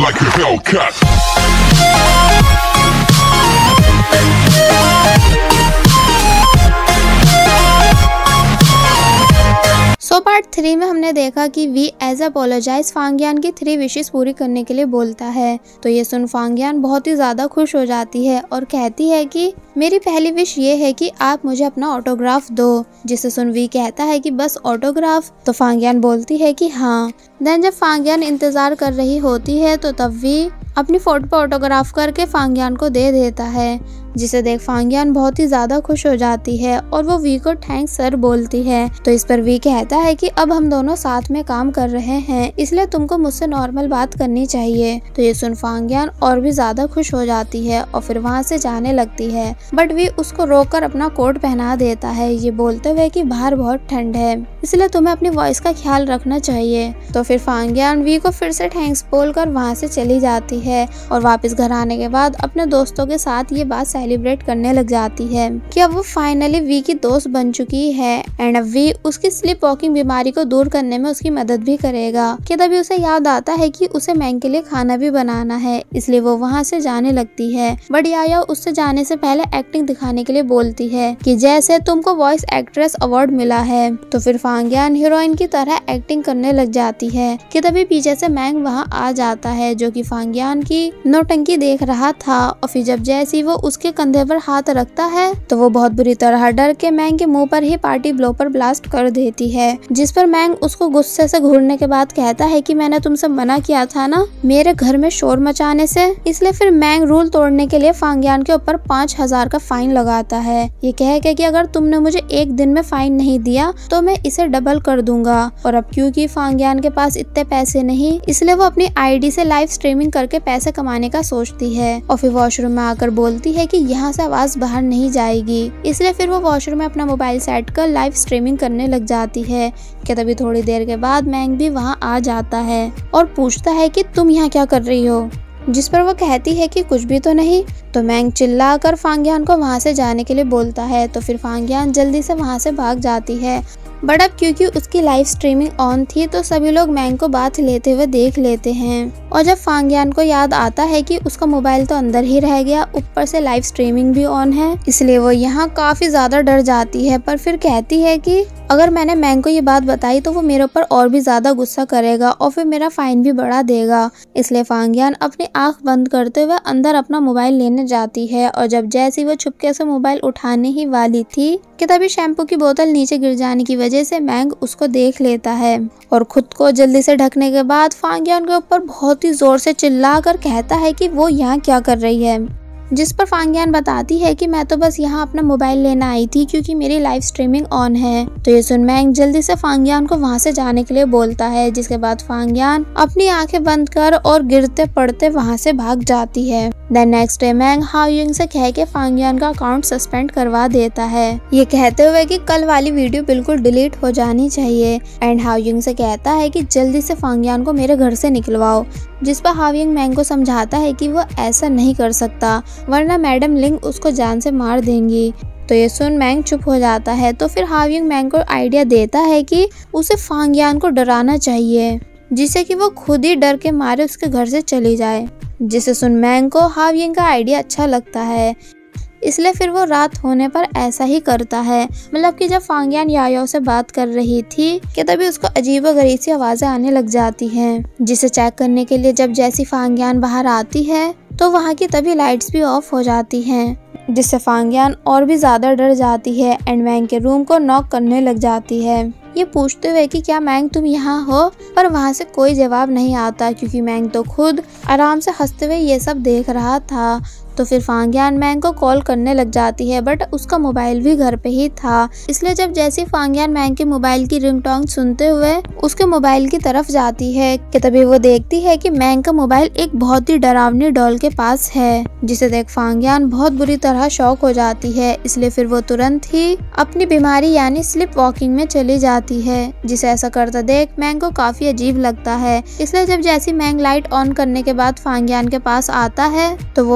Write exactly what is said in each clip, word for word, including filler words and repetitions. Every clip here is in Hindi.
like a Hellcat. So part three में हमने देखा कि वी एज अपोलोजाइज फांगियान की थ्री विशेस पूरी करने के लिए बोलता है। तो ये सुन फांगियान बहुत ही ज्यादा खुश हो जाती है और कहती है कि मेरी पहली विश ये है कि आप मुझे अपना ऑटोग्राफ दो। जिसे सुन वी कहता है कि बस ऑटोग्राफ? तो फांगियान बोलती है कि हाँ। देन जब फांगियान इंतजार कर रही होती है तो तब वी अपनी फोटो पर ऑटोग्राफ करके फांगियान को दे देता है, जिसे देख फांगियान बहुत ही ज्यादा खुश हो जाती है और वो वी को थैंक्स सर बोलती है। तो इस पर वी कहता है कि अब हम दोनों साथ में काम कर रहे हैं, इसलिए तुमको मुझसे नॉर्मल बात करनी चाहिए। तो ये सुन फांगियान और भी ज्यादा खुश हो जाती है और फिर वहाँ से जाने लगती है, बट वी उसको रोककर अपना कोट पहना देता है, ये बोलते हुए कि बाहर बहुत ठंड है, इसलिए तुम्हें अपनी वॉइस का ख्याल रखना चाहिए। तो फिर फांगियान वी को फिर से थैंक्स बोलकर वहाँ से चली जाती है और वापस घर आने के बाद अपने दोस्तों के साथ ये बात सेलिब्रेट करने लग जाती है कि अब वो फाइनली वी की दोस्त बन चुकी है एंड अब वी उसकी स्लीप वॉकिंग बीमारी को दूर करने में उसकी मदद भी करेगा। कि तभी उसे याद आता है कि उसे मैंग के लिए खाना भी बनाना है, इसलिए वो वहाँ से जाने लगती है। बट याया उससे जाने से पहले एक्टिंग दिखाने के लिए बोलती है कि जैसे तुमको वॉइस एक्ट्रेस अवार्ड मिला है। तो फिर फांगियान हीरोइन की तरह एक्टिंग करने लग जाती है कि तभी पीछे से मैंग वहाँ आ जाता है, जो कि फांगियान की नौटंकी देख रहा था। और फिर जब जैसी वो उसके कंधे पर हाथ रखता है तो वो बहुत बुरी तरह डर के मैंग के मुंह पर ही पार्टी ब्लोपर ब्लास्ट कर देती है, जिस पर मैंग उसको गुस्से से घूरने के बाद कहता है कि मैंने तुमसे मना किया था ना मेरे घर में शोर मचाने से। इसलिए फिर मैंग रूल तोड़ने के लिए फांगियान के ऊपर पाँच हजार का फाइन लगाता है, ये कह के कि अगर तुमने मुझे एक दिन में फाइन नहीं दिया तो मैं इसे डबल कर दूंगा। और अब क्योंकि फांगियान के पास इतने पैसे नहीं, इसलिए वो अपनी आईडी से लाइव स्ट्रीमिंग करके पैसे कमाने का सोचती है और फिर वॉशरूम में आकर बोलती है कि यहाँ से आवाज बाहर नहीं जाएगी। इसलिए फिर वो वॉशरूम में अपना मोबाइल सेट कर लाइव स्ट्रीमिंग करने लग जाती है कि तभी थोड़ी देर के बाद मैंग भी वहाँ आ जाता है और पूछता है कि तुम यहाँ क्या कर रही हो, जिस पर वो कहती है कि कुछ भी तो नहीं। तो मैंग चिल्लाकर फांगियान को वहाँ से जाने के लिए बोलता है। तो फिर फांगियान जल्दी से वहाँ से भाग जाती है, बट अब क्योंकि उसकी लाइव स्ट्रीमिंग ऑन थी तो सभी लोग मैंग को बात लेते हुए देख लेते हैं। और जब फांगियान को याद आता है कि उसका मोबाइल तो अंदर ही रह गया, ऊपर से लाइव स्ट्रीमिंग भी ऑन है, इसलिए वो यहाँ काफी ज्यादा डर जाती है। पर फिर कहती है कि अगर मैंने मैंग को ये बात बताई तो वो मेरे ऊपर और भी ज्यादा गुस्सा करेगा और फिर मेरा फाइन भी बढ़ा देगा। इसलिए फांगियान अपनी आंख बंद करते हुए अंदर अपना मोबाइल लेने जाती है और जब जैसी वो छुपके से मोबाइल उठाने ही वाली थी कि तभी शैम्पू की बोतल नीचे गिर जाने की वजह से मैंग उसको देख लेता है और खुद को जल्दी से ढकने के बाद फांगियान के ऊपर बहुत ही जोर से चिल्लाकर कहता है कि वो यहाँ क्या कर रही है, जिस पर फांगियान बताती है कि मैं तो बस यहाँ अपना मोबाइल लेना आई थी क्योंकि मेरी लाइव स्ट्रीमिंग ऑन है। तो ये सुन मैंग जल्दी से फांगियान को वहाँ से जाने के लिए बोलता है, जिसके बाद फांगियान अपनी आंखें बंद कर और गिरते पड़ते वहाँ से भाग जाती है। Then next day Meng Haoyung से कह के फांगियान का अकाउंट सस्पेंड करवा देता है, ये कहते हुए कि कल वाली वीडियो बिल्कुल डिलीट हो जानी चाहिए। एंड हाओयुंग से कहता है कि जल्दी से फांगियान को मेरे घर से निकलवाओ, जिस पर हाओयुंग मैंग को समझाता है कि वो ऐसा नहीं कर सकता वरना मैडम लिंग उसको जान से मार देंगी। तो ये सुन मैंग चुप हो जाता है। तो फिर हाओयुंग मैंग को आइडिया देता है कि उसे फांगियान को डराना चाहिए, जिससे कि वो खुद ही डर के मारे उसके घर से चली जाए। जिसे सुन मैंग को हाओयुंग का आइडिया अच्छा लगता है, इसलिए फिर वो रात होने पर ऐसा ही करता है। मतलब कि जब फांगियान यायो से बात कर रही थी कि तभी उसको अजीबोगरीब सी आवाजें आने लग जाती हैं, जिसे चेक करने के लिए जब जैसी फांगियान बाहर आती है तो वहाँ की तभी लाइट्स भी ऑफ हो जाती हैं, जिससे फांगियान और भी ज्यादा डर जाती है एंड मैंग के रूम को नॉक करने लग जाती है, ये पूछते हुए कि क्या मैंग तुम यहाँ हो। पर वहाँ से कोई जवाब नहीं आता क्योंकि मैंग तो खुद आराम से हंसते हुए ये सब देख रहा था। तो फिर फांगियान मैंग को कॉल करने लग जाती है, बट उसका मोबाइल भी घर पे ही था। इसलिए जब जैसे फांगियान मैंग के मोबाइल की रिंगटोन सुनते हुए उसके मोबाइल की तरफ जाती है कि तभी वो देखती है कि मैंग का मोबाइल एक बहुत ही डरावनी डॉल के पास है, जिसे देख फांगियान बहुत बुरी तरह शॉक हो जाती है। इसलिए फिर वो तुरंत ही अपनी बीमारी यानी स्लिप वॉकिंग में चली जाती है, जिसे ऐसा करता देख मैंग को काफी अजीब लगता है। इसलिए जब जैसी मैंग लाइट ऑन करने के बाद फांगियान के पास आता है तो वो पैर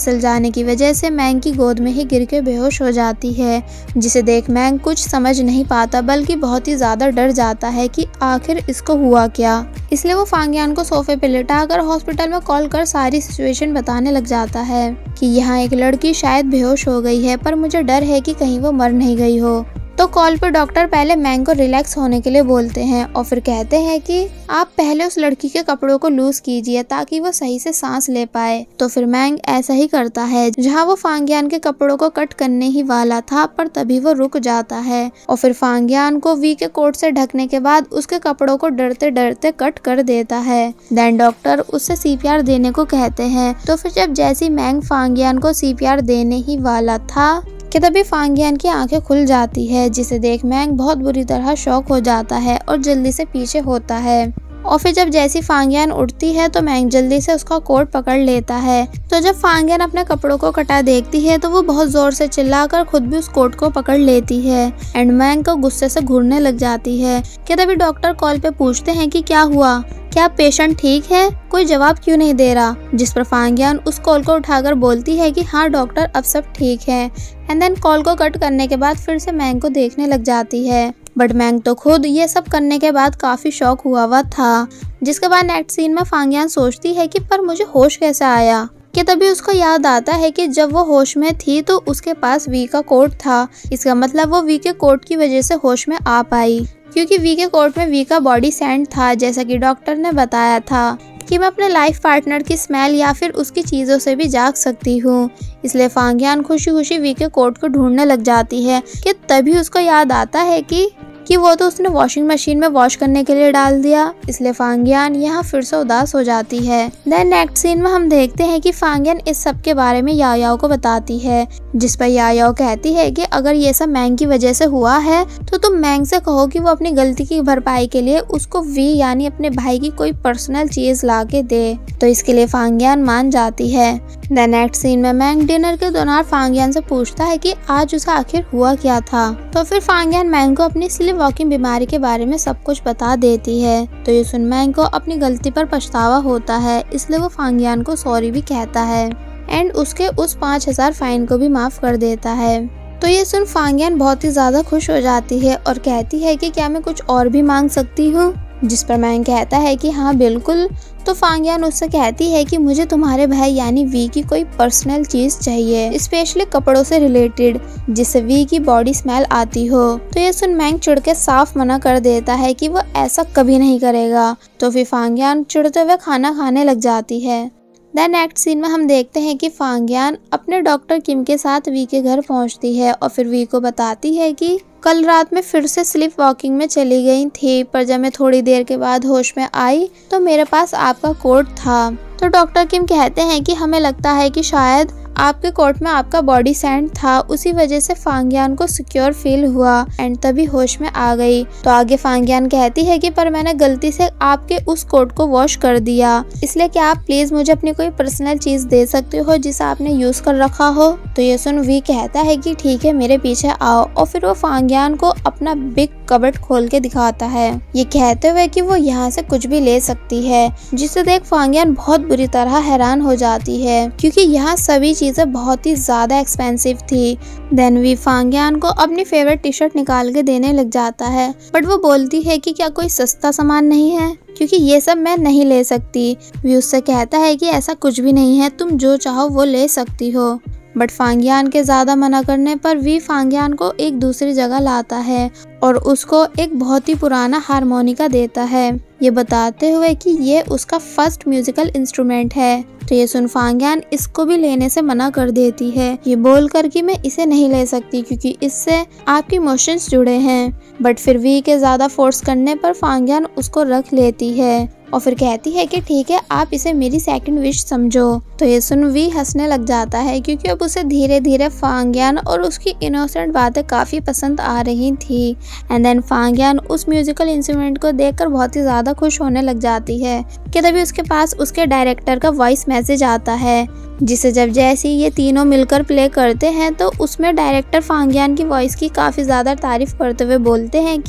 फिसल जाने की वजह से मैंग की गोद में ही गिर के बेहोश हो जाती है, जिसे देख मैंग कुछ समझ नहीं पाता बल्कि बहुत ही ज्यादा डर जाता है कि आखिर इसको हुआ क्या। इसलिए वो फांगियान को सोफे पे लिटाकर हॉस्पिटल में कॉल कर सारी सिचुएशन बताने लग जाता है कि यहाँ एक लड़की शायद बेहोश हो गई है, पर मुझे डर है कि कहीं वो मर नहीं गई हो। तो कॉल पर डॉक्टर पहले मैंग को रिलैक्स होने के लिए बोलते हैं और फिर कहते हैं कि आप पहले उस लड़की के कपड़ों को लूज कीजिए ताकि वो सही से सांस ले पाए। तो फिर मैंग ऐसा ही करता है। जहां वो फांगियान के कपड़ों को कट करने ही वाला था, पर तभी वो रुक जाता है और फिर फांगियान को वी के कोट से ढकने के बाद उसके कपड़ों को डरते डरते कट कर देता है। देन डॉक्टर उससे सीपीआर देने को कहते हैं। तो फिर जब जैसी मैंग फांगियान को सीपीआर देने ही वाला था कि तभी फांगियान की आंखें खुल जाती है, जिसे देख मैंग बहुत बुरी तरह शॉक हो जाता है और जल्दी से पीछे होता है। और फिर जब जैसी फांगियान उठती है तो मैंग जल्दी से उसका कोट पकड़ लेता है। तो जब फांगियान अपने कपड़ों को कटा देखती है तो वो बहुत जोर से चिल्लाकर खुद भी उस कोट को पकड़ लेती है एंड मैंग को गुस्से से घूरने लग जाती है कि तभी डॉक्टर कॉल पे पूछते हैं कि क्या हुआ, क्या पेशेंट ठीक है, कोई जवाब क्यों नहीं दे रहा। जिस पर फांगियान उस कॉल को उठाकर बोलती है कि हाँ डॉक्टर अब सब ठीक है। एंड देन कॉल को कट करने के बाद फिर से मैंग को देखने लग जाती है, बट मैंग तो खुद ये सब करने के बाद काफी शॉक हुआ हुआ था। जिसके बाद नेक्स्ट सीन में फांगियान सोचती है कि पर मुझे होश कैसे आया, कि तभी उसको याद आता है कि जब वो होश में थी तो उसके पास वी का कोट था। इसका मतलब वो वी के कोट की वजह से होश में आ पाई, क्योंकि वी के कोट में वी का बॉडी सेंट था, जैसा कि डॉक्टर ने बताया था कि मैं अपने लाइफ पार्टनर की स्मेल या फिर उसकी चीज़ों से भी जाग सकती हूँ। इसलिए फांगियान खुशी खुशी वी के कोट को ढूंढने लग जाती है कि तभी उसको याद आता है कि कि वो तो उसने वॉशिंग मशीन में वॉश करने के लिए डाल दिया। इसलिए फांगियान यहाँ फिर से उदास हो जाती है। देन नेक्स्ट सीन में हम देखते हैं कि फांगियान इस सब के बारे में यायाओ को बताती है, जिस पर यायाओ कहती है कि अगर ये सब मैंग की वजह से हुआ है तो तुम मैंग से कहो कि वो अपनी गलती की भरपाई के लिए उसको वी यानी अपने भाई की कोई पर्सनल चीज ला के दे। तो इसके लिए फांगियान मान जाती है। देन नेक्स्ट सीन में मैंग डिनर के दौरान फांगियान से पूछता है कि आज उसे आखिर हुआ क्या था। तो फिर फांगियान मैंग को अपनी स्लीप वॉकिंग बीमारी के बारे में सब कुछ बता देती है। तो ये सुन मैंग को अपनी गलती पर पछतावा होता है, इसलिए वो फांगियान को सॉरी भी कहता है एंड उसके उस पाँच हजार फाइन को भी माफ कर देता है। तो ये सुन फांगियान बहुत ही ज्यादा खुश हो जाती है और कहती है कि क्या मैं कुछ और भी मांग सकती हूँ, जिस पर मैंग कहता है कि हाँ बिल्कुल। तो फांगियान उससे कहती है कि मुझे तुम्हारे भाई यानी वी की कोई पर्सनल चीज चाहिए, स्पेशली कपड़ों से रिलेटेड, जिससे वी की बॉडी स्मेल आती हो। तो ये सुन मैंग चिढ़ के साफ मना कर देता है कि वो ऐसा कभी नहीं करेगा। तो फिर फांगियान चिढ़ते हुए खाना खाने लग जाती है। देन नेक्स्ट सीन में हम देखते हैं कि फांगियान अपने डॉक्टर किम के साथ वी के घर पहुंचती है और फिर वी को बताती है कि कल रात में फिर से स्लीप वॉकिंग में चली गई थी, पर जब मैं थोड़ी देर के बाद होश में आई तो मेरे पास आपका कोट था। तो डॉक्टर किम कहते हैं कि हमें लगता है कि शायद आपके कोट में आपका बॉडी सेंट था, उसी वजह से फांगियान को सिक्योर फील हुआ एंड तभी होश में आ गई। तो आगे फांगियान कहती है कि पर मैंने गलती से आपके उस कोट को वॉश कर दिया, इसलिए क्या आप प्लीज मुझे अपनी कोई पर्सनल चीज दे सकते हो जिसे आपने यूज कर रखा हो। तो ये सुन वी कहता है कि ठीक है मेरे पीछे आओ, और फिर वो फांगियान को अपना बिग कबर्ड खोल के दिखाता है, ये कहते हुए कि वो यहाँ से कुछ भी ले सकती है। जिसे देख फांगियान बहुत बुरी तरह हैरान हो जाती है, क्योंकि यहाँ सभी चीजें बहुत ही ज्यादा एक्सपेंसिव थी। देन वी फांगियान को अपनी फेवरेट टी शर्ट निकाल के देने लग जाता है, बट वो बोलती है कि क्या कोई सस्ता सामान नहीं है, क्योंकि ये सब मैं नहीं ले सकती। वी उससे कहता है कि ऐसा कुछ भी नहीं है, तुम जो चाहो वो ले सकती हो। बट फांगियान के ज्यादा मना करने पर वी फांगियान को एक दूसरी जगह लाता है और उसको एक बहुत ही पुराना हारमोनिका देता है, ये बताते हुए कि ये उसका फर्स्ट म्यूजिकल इंस्ट्रूमेंट है। तो ये सुन फांगियान इसको भी लेने से मना कर देती है, ये बोलकर कि मैं इसे नहीं ले सकती क्योंकि इससे आपके इमोशंस जुड़े हैं। बट फिर वी के ज्यादा फोर्स करने पर फांगियान उसको रख लेती है और फिर कहती है कि ठीक है आप इसे मेरी सेकंड विश समझो। तो ये सुन वी हंसने लग जाता है, क्योंकि अब उसे धीरे धीरे फांगियान और उसकी इनोसेंट बातें काफी पसंद आ रही थी। एंड देन फांगियान उस म्यूजिकल इंस्ट्रूमेंट को देखकर बहुत ही ज्यादा खुश होने लग जाती है कि तभी उसके पास उसके डायरेक्टर का वॉइस मैसेज आता है, जिसे जब जैसे ये तीनों मिलकर प्ले करते हैं तो उसमें डायरेक्टर फांगियान की वॉइस की काफी ज्यादा तारीफ करते हुए बोलते हैं कि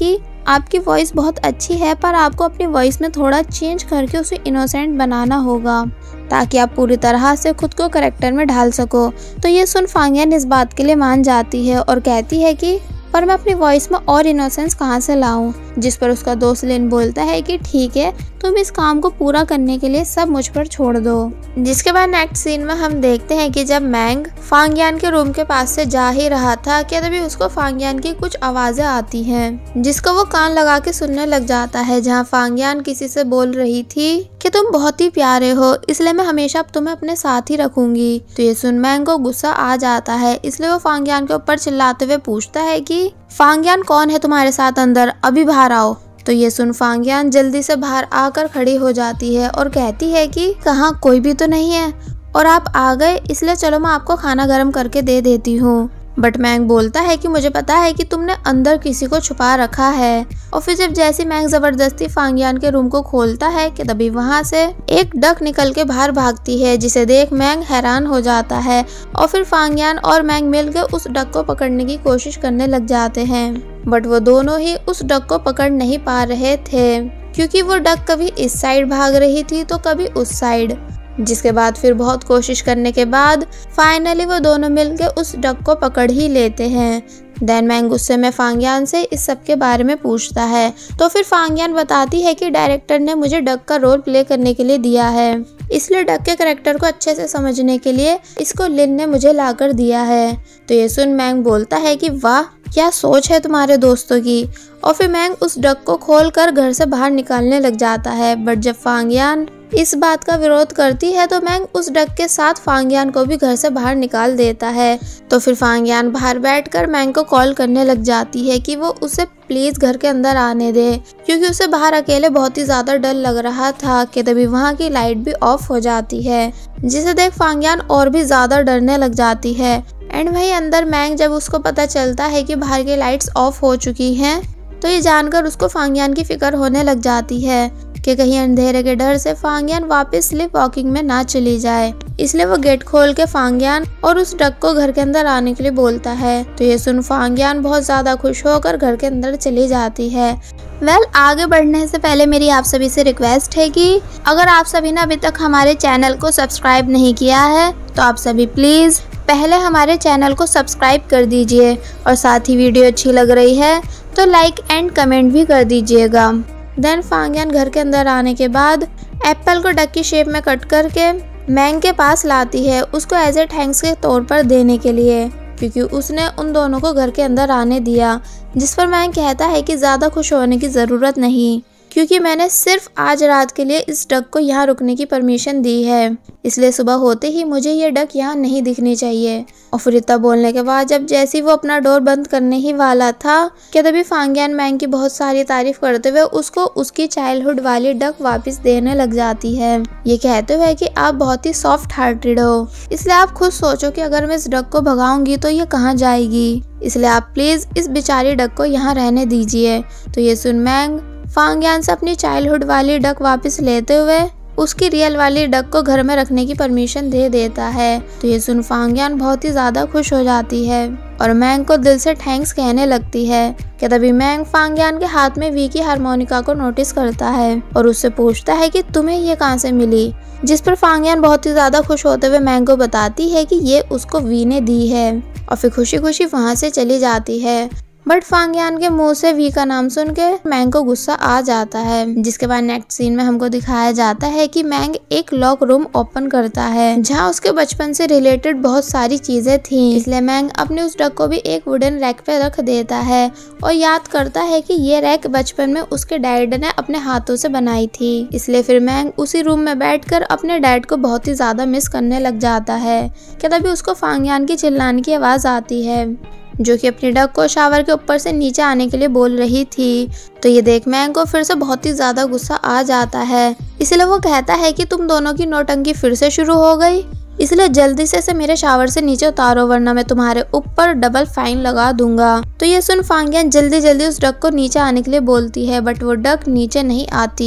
आपकी वॉइस बहुत अच्छी है, पर आपको अपनी वॉइस में थोड़ा चेंज करके उसे इनोसेंट बनाना होगा ताकि आप पूरी तरह से खुद को कैरेक्टर में ढाल सको। तो ये सुन फांगियान इस बात के लिए मान जाती है और कहती है कि पर मैं अपनी वॉइस में और इनोसेंस कहाँ से लाऊं। जिस पर उसका दोस्त लिन बोलता है कि ठीक है, तुम इस काम को पूरा करने के लिए सब मुझ पर छोड़ दो। जिसके बाद नेक्स्ट सीन में हम देखते हैं कि जब मैंग फांगियान के रूम के पास से जा ही रहा था कि तभी उसको फांगियान की कुछ आवाजें आती हैं, जिसको वो कान लगा के सुनने लग जाता है, जहाँ फांगियान किसी से बोल रही थी कि तुम बहुत ही प्यारे हो, इसलिए मैं हमेशा तुम्हें अपने साथ ही रखूंगी। तो ये सुन मैंग को गुस्सा आ जाता है, इसलिए वो फांगियान के ऊपर चिल्लाते हुए पूछता है कि फांगियान कौन है तुम्हारे साथ अंदर, अभी बाहर आओ। तो ये सुन फांगियान जल्दी से बाहर आकर खड़ी हो जाती है और कहती है कि कहाँ कोई भी तो नहीं है और आप आ गए, इसलिए चलो मैं आपको खाना गर्म करके दे देती हूँ। बट मैंग बोलता है कि मुझे पता है कि तुमने अंदर किसी को छुपा रखा है। और फिर जब जैसे मैंग जबरदस्ती फांगियान के रूम को खोलता है कि तभी वहाँ से एक डक निकल के बाहर भागती है, जिसे देख मैंग हैरान हो जाता है। और फिर फांगियान और मैंग मिलकर उस डक को पकड़ने की कोशिश करने लग जाते हैं, बट वो दोनों ही उस डक को पकड़ नहीं पा रहे थे, क्योंकि वो डक कभी इस साइड भाग रही थी तो कभी उस साइड। जिसके बाद फिर बहुत कोशिश करने के बाद फाइनली वो दोनों मिलकर उस डक को पकड़ ही लेते हैं। देन मैंग गुस्से में फांगियान से इस सब के बारे में पूछता है, तो फिर फांगियान बताती है कि डायरेक्टर ने मुझे डक का रोल प्ले करने के लिए दिया है, इसलिए डक के कैरेक्टर को अच्छे से समझने के लिए इसको लिन ने मुझे लाकर दिया है। तो ये सुन मैंग बोलता है कि वाह, क्या सोच है तुम्हारे दोस्तों की। और फिर मैंग उस डक को खोलकर घर से बाहर निकालने लग जाता है, बट जब फांगियान इस बात का विरोध करती है तो मैंग उस डक के साथ फांगियान को भी घर से बाहर निकाल देता है। तो फिर फांगियान बाहर बैठकर मैंग को कॉल करने लग जाती है कि वो उसे प्लीज घर के अंदर आने दे, क्योंकि उसे बाहर अकेले बहुत ही ज्यादा डर लग रहा था। कि तभी वहाँ की लाइट भी ऑफ हो जाती है, जिसे देख फांगियान और भी ज्यादा डरने लग जाती है। एंड वही अंदर मैंग जब उसको पता चलता है कि बाहर की लाइट्स ऑफ हो चुकी हैं, तो ये जानकर उसको फांगियान की फिक्र होने लग जाती है कि कहीं अंधेरे के डर से फांगियान वापस स्लिप वॉकिंग में ना चली जाए। इसलिए वो गेट खोल के फांगियान और उस डक को घर के अंदर आने के लिए बोलता है। तो ये सुन फांगियान बहुत ज्यादा खुश होकर घर के अंदर चली जाती है। वेल well, आगे बढ़ने से पहले मेरी आप सभी से रिक्वेस्ट है कि अगर आप सभी ने अभी तक हमारे चैनल को सब्सक्राइब नहीं किया है तो आप सभी प्लीज पहले हमारे चैनल को सब्सक्राइब कर दीजिए, और साथ ही वीडियो अच्छी लग रही है तो लाइक एंड कमेंट भी कर दीजिएगा। देन फांगियान घर के अंदर आने के बाद एप्पल को डक की शेप में कट करके मैंग के पास लाती है, उसको एज ए थैंक्स के तौर पर देने के लिए, क्योंकि उसने उन दोनों को घर के अंदर आने दिया। जिस पर मैंग कहता है कि ज़्यादा खुश होने की ज़रूरत नहीं, क्योंकि मैंने सिर्फ आज रात के लिए इस डक को यहाँ रुकने की परमिशन दी है, इसलिए सुबह होते ही मुझे ये डक यहाँ नहीं दिखनी चाहिए। और फिर इतना बोलने के बाद जब जैसे वो अपना डोर बंद करने ही वाला था कि तभी फांगियान मैंग की बहुत सारी तारीफ करते हुए उसको उसकी चाइल्डहुड वाली डक वापस देने लग जाती है, ये कहते हुए कि आप बहुत ही सॉफ्ट हार्टेड हो, इसलिए आप खुद सोचो कि अगर मैं इस डक को भगाऊंगी तो ये कहाँ जाएगी, इसलिए आप प्लीज इस बेचारी डक को यहाँ रहने दीजिए। तो ये सुन मैंग फांगियान से अपनी चाइल्डहुड वाली डक वापस लेते हुए उसकी रियल वाली डक को घर में रखने की परमिशन दे देता है। तो ये सुन फांगियान बहुत ही ज्यादा खुश हो जाती है और मैंग को दिल से थैंक्स कहने लगती है। कि तभी मैंग फांगियान के हाथ में वी की हारमोनिका को नोटिस करता है और उससे पूछता है कि तुम्हें ये कहाँ से मिली, जिस पर फांगियान बहुत ही ज्यादा खुश होते हुए मैंग को बताती है कि ये उसको वी ने दी है, और फिर खुशी खुशी वहाँ से चली जाती है। बट फांगियान के मुंह से वी का नाम सुन के मैंग को गुस्सा आ जाता है। जिसके बाद नेक्स्ट सीन में हमको दिखाया जाता है कि मैंग एक लॉक रूम ओपन करता है, जहां उसके बचपन से रिलेटेड बहुत सारी चीजें थी, इसलिए मैंग अपने उस डक को भी एक वुडन रैक पे रख देता है और याद करता है कि ये रैक बचपन में उसके डैड ने अपने हाथों से बनाई थी। इसलिए फिर मैंग उसी रूम में बैठकर अपने डैड को बहुत ही ज्यादा मिस करने लग जाता है। कि तभी उसको फांगियान की चिल्लाने की आवाज आती है, जो कि अपनी डक को शावर के ऊपर से नीचे आने के लिए बोल रही थी। तो ये देख मैंग को फिर से बहुत ही ज्यादा गुस्सा आ जाता है, इसलिए वो कहता है कि तुम दोनों की नौटंकी फिर से शुरू हो गई, इसलिए जल्दी से, से मेरे शावर से नीचे उतारो वरना मैं तुम्हारे ऊपर डबल फाइन लगा दूंगा। तो ये सुन फांगियान जल्दी जल्दी उस डक को नीचे आने के लिए बोलती है, बट वो डक नीचे नहीं आती।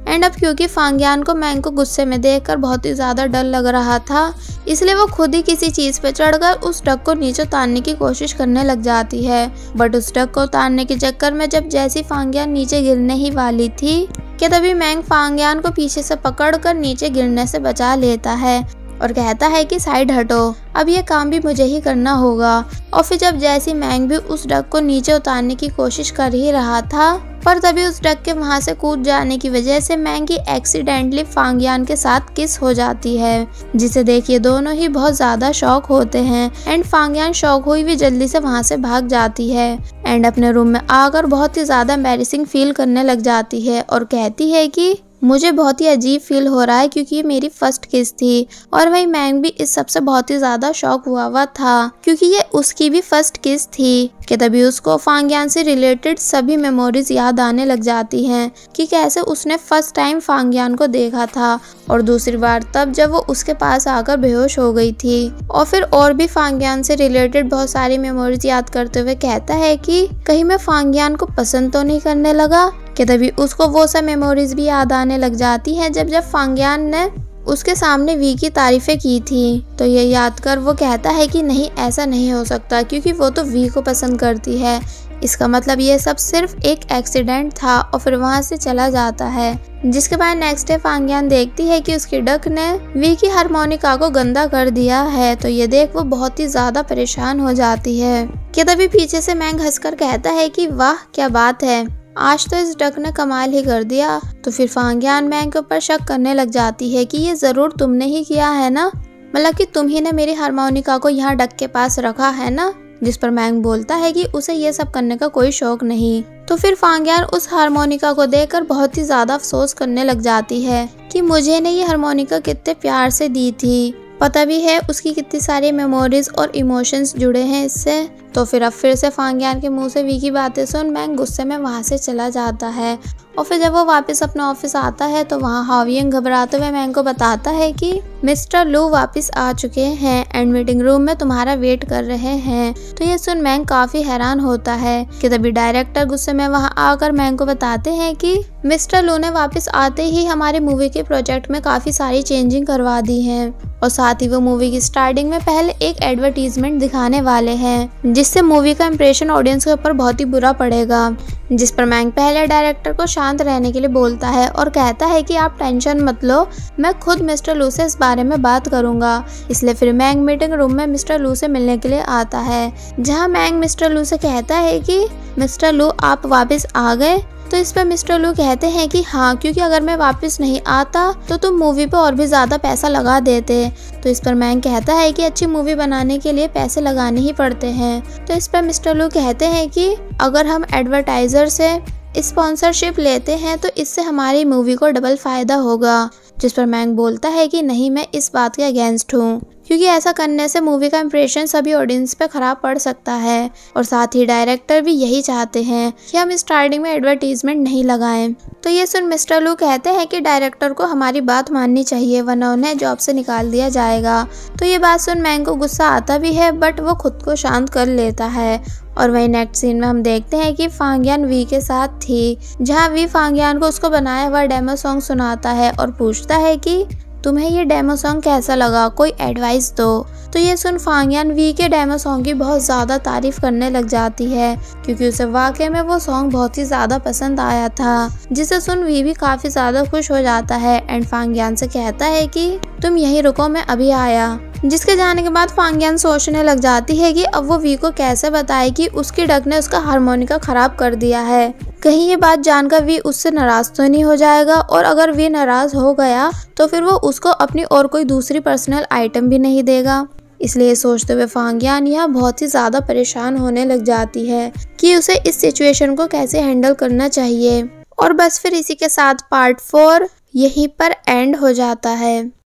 एंड अब क्योंकि फांगियान को मैंग को गुस्से में देखकर बहुत ही ज्यादा डर लग रहा था, इसलिए वो खुद ही किसी चीज पे चढ़कर उस डक को नीचे उतारने की कोशिश करने लग जाती है। बट उस डक को उतारने के चक्कर में जब जैसी फांगियान नीचे गिरने ही वाली थी कि तभी मैंग फांगियान को पीछे से पकड़कर नीचे गिरने से बचा लेता है और कहता है कि साइड हटो, अब ये काम भी मुझे ही करना होगा। और फिर जब जैसी मैंग भी उस डक को नीचे उतारने की कोशिश कर ही रहा था, पर तभी उस डक के वहां से कूद जाने की वजह से मैंग की एक्सीडेंटली फांगियान के साथ किस हो जाती है, जिसे देखिए दोनों ही बहुत ज्यादा शॉक होते हैं। एंड फांगियान शॉक हुई भी जल्दी से वहां से भाग जाती है एंड अपने रूम में आकर बहुत ही ज्यादा एम्बैरेसिंग फील करने लग जाती है और कहती है कि मुझे बहुत ही अजीब फील हो रहा है क्योंकि ये मेरी फर्स्ट किस थी। और वही मैंग भी इस सबसे बहुत ही ज्यादा शॉक हुआ हुआ था क्योंकि ये उसकी भी फर्स्ट किस थी कि तभी उसको फांगियान से रिलेटेड सभी मेमोरीज याद आने लग जाती हैं कि कैसे उसने फर्स्ट टाइम फांगियान को देखा था और दूसरी बार तब जब वो उसके पास आकर बेहोश हो गई थी। और फिर और भी फांगियान से रिलेटेड बहुत सारी मेमोरीज याद करते हुए कहता है कि कहीं मैं फांगियान को पसंद तो नहीं करने लगा कि तभी उसको वो सब मेमोरीज भी याद आने लग जाती हैं जब जब फांगियान ने उसके सामने वी की तारीफें की थी। तो ये याद कर वो कहता है कि नहीं, ऐसा नहीं हो सकता क्योंकि वो तो वी को पसंद करती है, इसका मतलब ये सब सिर्फ एक एक्सीडेंट था। और फिर वहाँ से चला जाता है। जिसके बाद नेक्स्ट डे फांगियान देखती है कि उसकी डक ने वी की हारमोनिका को गंदा कर दिया है। तो ये देख वो बहुत ही ज्यादा परेशान हो जाती है कि तभी पीछे से मैंग हंसकर कहता है कि वाह क्या बात है, आज तो इस डक ने कमाल ही कर दिया। तो फिर फांगियान मैंग के ऊपर शक करने लग जाती है कि ये जरूर तुमने ही किया है ना, मतलब कि तुम ही ने मेरी हारमोनिका को यहाँ डक के पास रखा है ना। जिस पर मैंग बोलता है कि उसे ये सब करने का कोई शौक नहीं। तो फिर फांगियान उस हारमोनिका को देखकर बहुत ही ज्यादा अफसोस करने लग जाती है कि मुझे ने ये हारमोनिका कितने प्यार से दी थी, पता भी है उसकी कितनी सारी मेमोरीज और इमोशंस जुड़े हैं इससे। तो फिर अब फिर से फांगियान के मुंह से वी की बातें सुन मैंग गुस्से में वहां से चला जाता है। और फिर जब वो वापस अपने ऑफिस आता है तो वहाँ हावियंग घबराते हुए मैंग को बताता है कि मिस्टर लू वापस आ चुके हैं एंड मीटिंग रूम में तुम्हारा वेट कर रहे हैं। तो ये सुन मैंग काफी हैरान होता है कि तभी डायरेक्टर गुस्से में वहाँ आकर मैंग को बताते हैं कि मिस्टर लू ने वापस आते ही हमारे मूवी के प्रोजेक्ट में काफी सारी चेंजिंग करवा दी है और साथ ही वो मूवी की स्टार्टिंग में पहले एक एडवर्टीजमेंट दिखाने वाले हैं जिससे मूवी का इम्प्रेशन ऑडियंस के ऊपर बहुत ही बुरा पड़ेगा। जिस पर मैंग पहले डायरेक्टर को शांत रहने के लिए बोलता है और कहता है कि आप टेंशन मत लो, मैं खुद मिस्टर लू से इस बारे में बात करूंगा। इसलिए फिर मैंग मीटिंग रूम में मिस्टर लू से मिलने के लिए आता है, जहां मैंग मिस्टर लू से कहता है कि मिस्टर लू आप वापस आ गए। तो इस पर मिस्टर लू कहते हैं कि हाँ, क्योंकि अगर मैं वापस नहीं आता तो तुम मूवी पे और भी ज्यादा पैसा लगा देते। तो इस पर मैंग कहता है कि अच्छी मूवी बनाने के लिए पैसे लगाने ही पड़ते हैं। तो इस पर मिस्टर लू कहते हैं कि अगर हम एडवर्टाइजर से स्पॉन्सरशिप लेते हैं तो इससे हमारी मूवी को डबल फायदा होगा। जिस पर मैंग बोलता है कि नहीं, मैं इस बात के अगेंस्ट हूँ क्योंकि ऐसा करने से मूवी का इंप्रेशन सभी ऑडियंस पे खराब पड़ सकता है और साथ ही डायरेक्टर भी यही चाहते हैं कि हम स्टार्टिंग में एडवर्टीजमेंट नहीं लगाएं। तो ये सुन मिस्टर लू कहते हैं कि डायरेक्टर को हमारी बात माननी चाहिए वरना उन्हें जॉब से निकाल दिया जाएगा। तो ये बात सुन मैंग को गुस्सा आता भी है बट वो खुद को शांत कर लेता है। और वही नेक्स्ट सीन में हम देखते हैं कि फांगियान वी के साथ थी, जहाँ वी फांगियान को उसको बनाया हुआ डेमो सॉन्ग सुनाता है और पूछता है कि तुम्हें ये डेमो सॉन्ग कैसा लगा, कोई एडवाइस दो। तो ये सुन फांगियान वी के डेमो सॉन्ग की बहुत ज़्यादा तारीफ करने लग जाती है क्योंकि उसे वाकई में वो सॉन्ग बहुत ही ज़्यादा पसंद आया था, जिसे सुन वी भी काफ़ी ज़्यादा खुश हो जाता है एंड फांगियान से कहता है कि तुम यहीं रुको, मैं अभी आया। जिसके जाने के बाद फांगियान सोचने लग जाती है कि अब वो वी को कैसे बताए कि उसकी डक ने उसका हारमोनिका खराब कर दिया है। कहीं ये बात जानकर वी उससे नाराज तो नहीं हो जाएगा, और अगर वी नाराज हो गया तो फिर वो उसको अपनी और कोई दूसरी पर्सनल आइटम भी नहीं देगा। इसलिए सोचते हुए फांगियान यहाँ बहुत ही ज्यादा परेशान होने लग जाती है कि उसे इस सिचुएशन को कैसे हैंडल करना चाहिए। और बस फिर इसी के साथ पार्ट फोर यहीं पर एंड हो जाता है।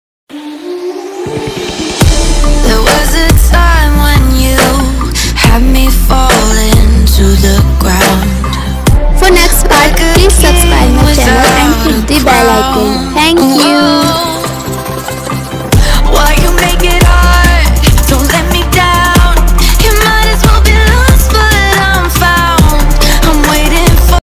There was a time when you had me falling to the ground. For next part, please subscribe my channel and hit the bell icon. Thank you.